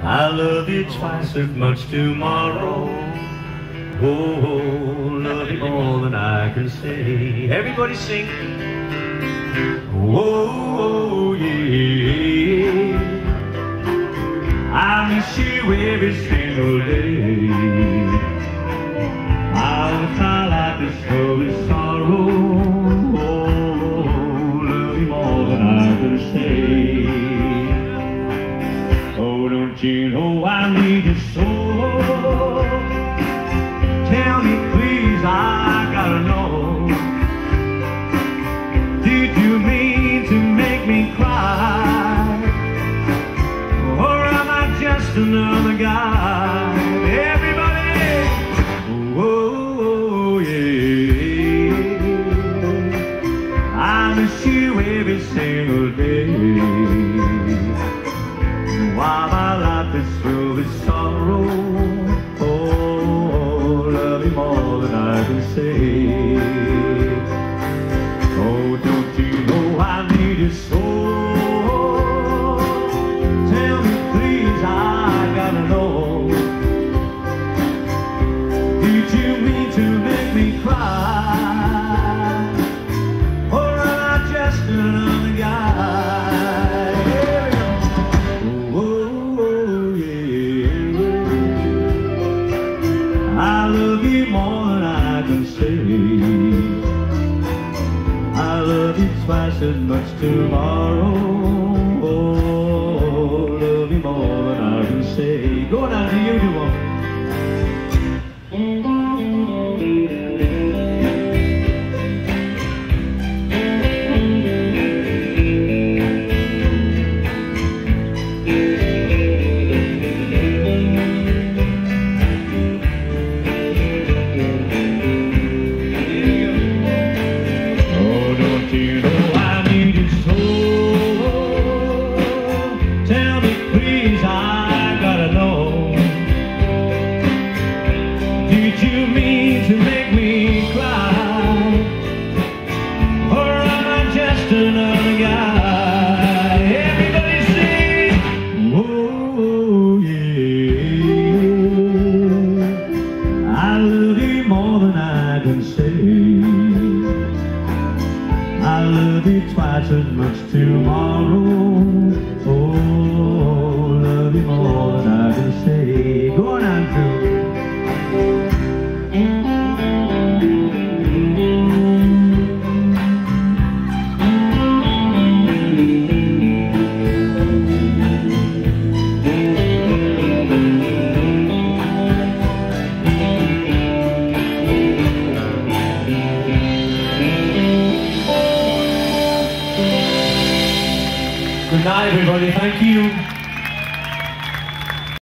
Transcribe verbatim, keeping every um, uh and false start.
I love you twice as much tomorrow. Oh, love you more than I can say. Everybody sing. Oh, yeah. I miss you every single day. I'll try like this full of sorrow. Oh, love you more than I can say. Oh, don't you know I need you so? Tell me please, I gotta know. Did you mean to make me cry? Or am I just another guy? Everybody, oh yeah. I miss you every single day. While my life is filled with sorrow, oh, love you more than I can say. Oh, don't you know I need you so? Tell me please, I gotta know. Did you mean to make me cry? Or am I just another guy? I love you more than I can say. I love you twice as much tomorrow. Oh, love you more than I can say. Go on, do you do one? You know I need you so. Tell me please, I gotta know. Did you mean to make me cry? Or am I just another guy? Everybody sing. Oh yeah. I love you more than I can say. I love you twice as much tomorrow. Oh, love you more than I can say. Go on, Andrew. Good night, everybody. Thank you.